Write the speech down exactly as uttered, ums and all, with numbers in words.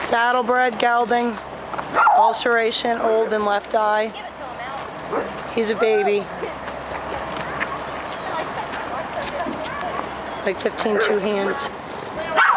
Saddlebred gelding, ulceration, old in left eye. He's a baby. Like fifteen two hands.